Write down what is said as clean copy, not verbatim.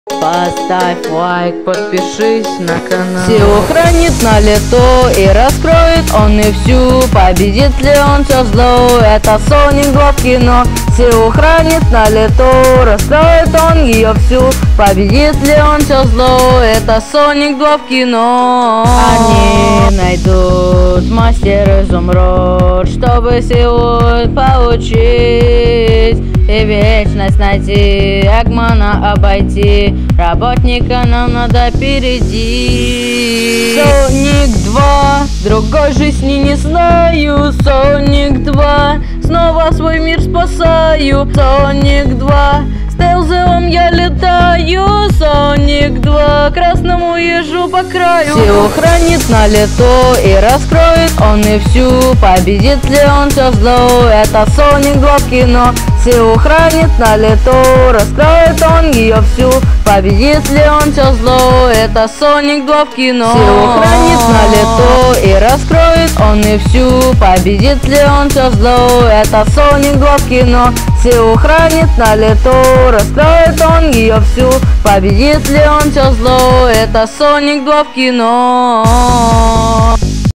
Поставь лайк, подпишись на канал. Силу хранит на лето и раскроет он и всю. Победит ли он все зло? Это Соник 2 в кино. Силу хранит на лето, раскроет он ее всю. Победит ли он все зло? Это Соник 2 в кино. Они найдут мастер изумруд, чтобы силу получить и вечность найти, Эгмана обойти. Работника нам надо опередить. Соник 2, другой жизни не знаю. Соник 2, снова свой мир спасаю. Соник 2, стелзом я летаю. Соник 2, красному езжу по краю. Силу хранит на лето и раскроет он и всю. Победит ли он все зло? Это Соник 2 в кино. Силу хранит на лето, раскроет он ее всю. Победит ли он все зло? Это Соник 2 в кино. Силу хранит на лето и раскроет он и всю. Победит ли он все зло? Это Соник 2 в кино. Силу хранит на лето, раскроет он ее всю. Победит ли он все зло? Это Соник 2 в кино.